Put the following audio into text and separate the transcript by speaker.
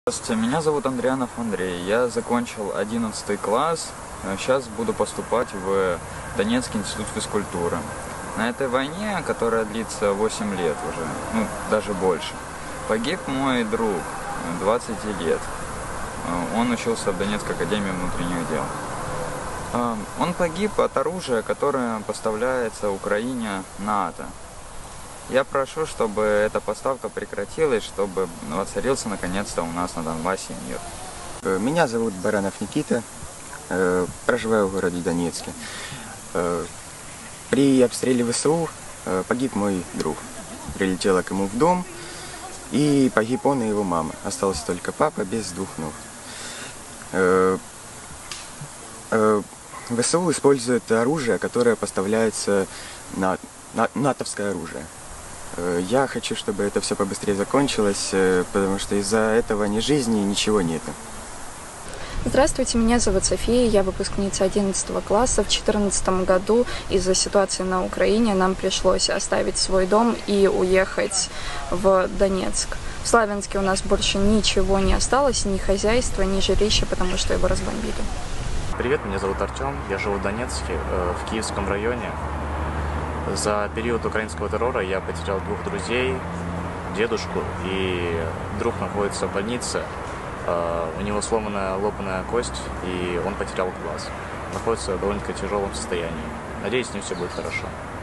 Speaker 1: Здравствуйте, меня зовут Андрианов Андрей. Я закончил 11 класс. Сейчас буду поступать в Донецкий институт физкультуры. На этой войне, которая длится 8 лет уже, даже больше, погиб мой друг 20 лет. Он учился в Донецкой академии внутренних дел. Он погиб от оружия, которое поставляется Украине НАТО. Я прошу, чтобы эта поставка прекратилась, чтобы воцарился наконец-то у нас на Донбассе мир.
Speaker 2: Меня зовут Баранов Никита, проживаю в городе Донецке. При обстреле ВСУ погиб мой друг. Прилетела к ему в дом, и погиб он и его мама. Остался только папа без двух ног. ВСУ использует оружие, которое поставляется натовское оружие. Я хочу, чтобы это все побыстрее закончилось, потому что из-за этого ни жизни, ничего нет.
Speaker 3: Здравствуйте, меня зовут София, я выпускница 11 класса. В 2014 году из-за ситуации на Украине нам пришлось оставить свой дом и уехать в Донецк. В Славянске у нас больше ничего не осталось, ни хозяйства, ни жилища, потому что его разбомбили.
Speaker 4: Привет, меня зовут Артем, я живу в Донецке, в Киевском районе. За период украинского террора я потерял двух друзей, дедушку, и друг находится в больнице. У него сломанная лопаная кость, и он потерял глаз. Находится в довольно-таки тяжелом состоянии. Надеюсь, с ним все будет хорошо.